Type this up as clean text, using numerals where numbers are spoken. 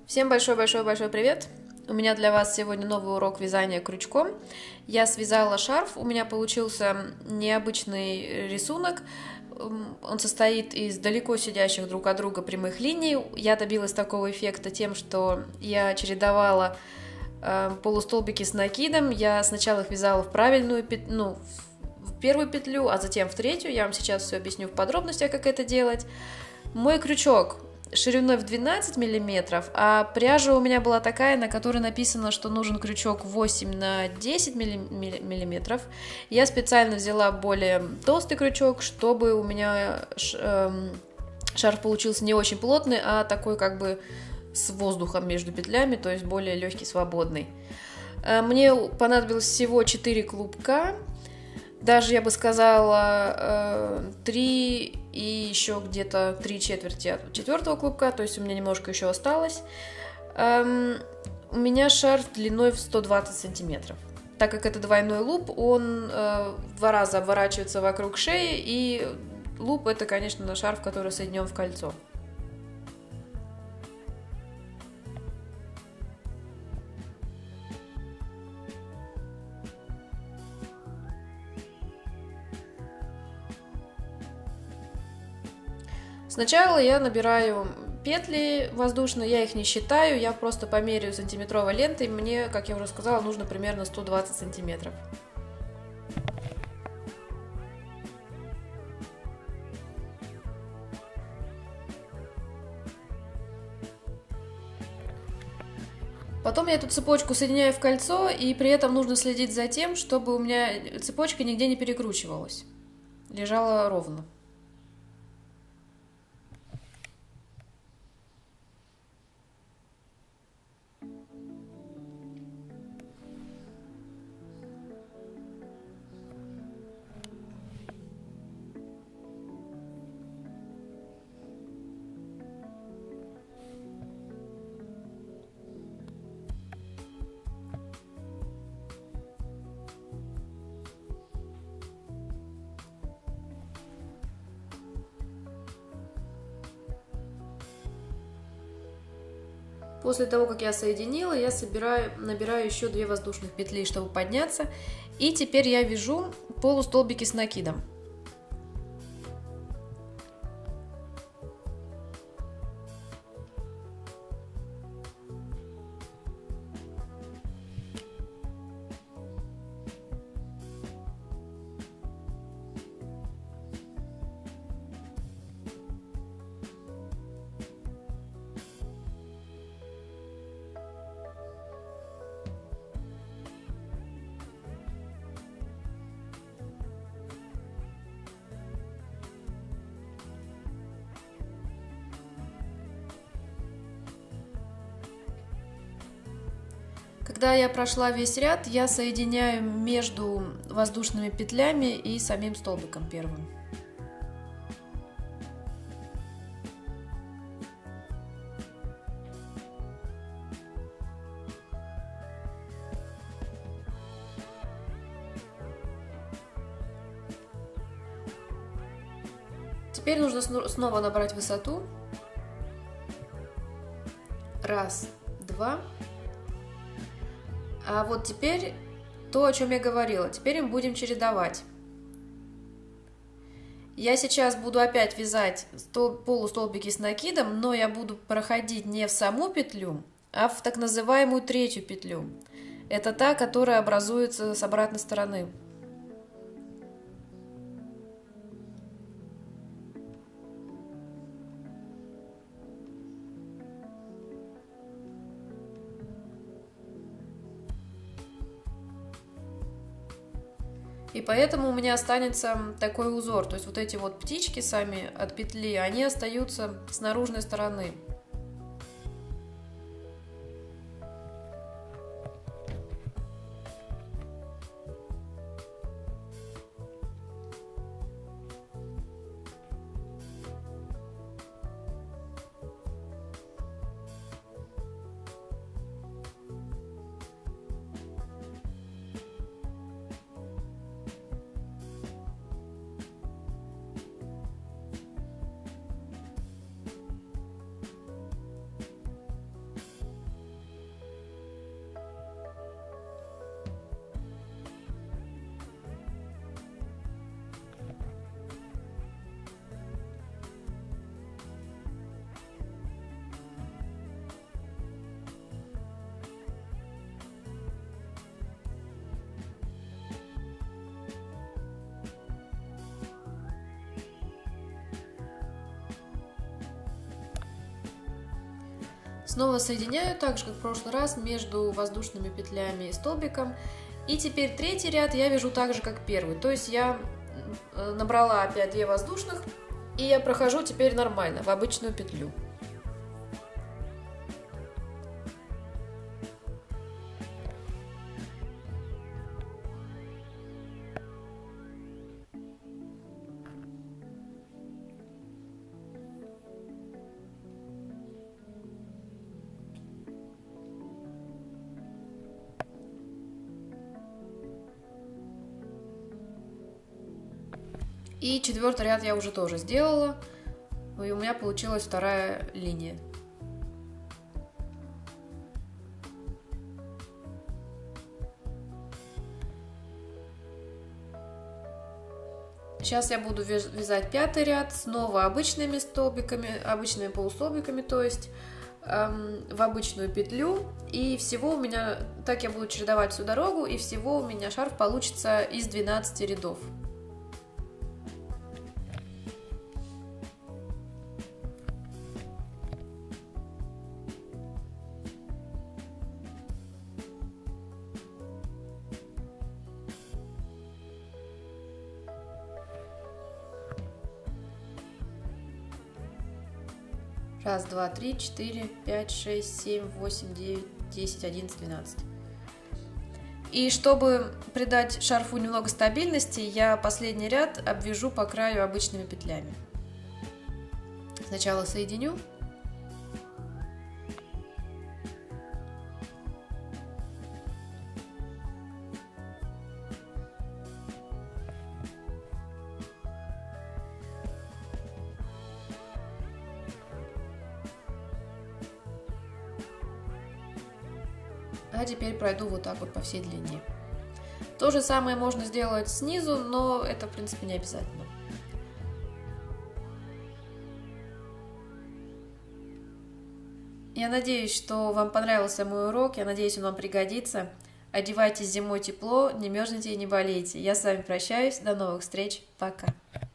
Всем большой-большой-большой привет! У меня для вас сегодня новый урок вязания крючком. Я связала шарф, у меня получился необычный рисунок. Он состоит из далеко сидящих друг от друга прямых линий. Я добилась такого эффекта тем, что я чередовала полустолбики с накидом. Я сначала их вязала в правильную петлю, в первую петлю, а затем в третью. Я вам сейчас все объясню в подробностях, как это делать. Мой крючок шириной в 12 мм, а пряжа у меня была такая, на которой написано, что нужен крючок 8 на 10 мм. Я специально взяла более толстый крючок, чтобы у меня шарф получился не очень плотный, а такой как бы с воздухом между петлями, то есть более легкий, свободный. Мне понадобилось всего 4 клубка. Даже, я бы сказала, 3 и еще где-то 3/4 от четвертого клубка, то есть у меня немножко еще осталось. У меня шарф длиной в 120 сантиметров. Так как это двойной луп, он в 2 раза обворачивается вокруг шеи, и луп — это, конечно, шарф, который соединен в кольцо. Сначала я набираю петли воздушные, я их не считаю, я просто померяю сантиметровой лентой. Мне, как я уже сказала, нужно примерно 120 сантиметров. Потом я эту цепочку соединяю в кольцо, и при этом нужно следить за тем, чтобы у меня цепочка нигде не перекручивалась, лежала ровно. После того, как я соединила, я набираю еще 2 воздушных петли, чтобы подняться. И теперь я вяжу полустолбики с накидом. Когда я прошла весь ряд, я соединяю между воздушными петлями и самим столбиком первым. Теперь нужно снова набрать высоту. 1, 2. А вот теперь то, о чем я говорила. Теперь мы будем чередовать. Я сейчас буду опять вязать полустолбики с накидом, но я буду проходить не в саму петлю, а в так называемую третью петлю. Это та, которая образуется с обратной стороны. И поэтому у меня останется такой узор. То есть вот эти вот птички сами от петли, они остаются с наружной стороны. Снова соединяю, так же как в прошлый раз, между воздушными петлями и столбиком. И теперь третий ряд я вяжу так же, как первый. То есть я набрала опять 2 воздушных, и я прохожу теперь нормально, в обычную петлю. И 4-й ряд я уже тоже сделала, и у меня получилась 2-я линия. Сейчас я буду вязать 5-й ряд снова обычными столбиками, обычными полустолбиками, то есть в обычную петлю. И всего у меня, так я буду чередовать всю дорогу, и всего у меня шарф получится из 12 рядов. Раз, два, три, 4, 5, 6, 7, 8, 9, 10, 11, 12. И чтобы придать шарфу немного стабильности, я последний ряд обвяжу по краю обычными петлями. Сначала соединю. А теперь пройду вот так вот по всей длине. То же самое можно сделать снизу, но это, в принципе, не обязательно. Я надеюсь, что вам понравился мой урок, я надеюсь, он вам пригодится. Одевайтесь зимой тепло, не мерзните и не болейте. Я с вами прощаюсь, до новых встреч, пока!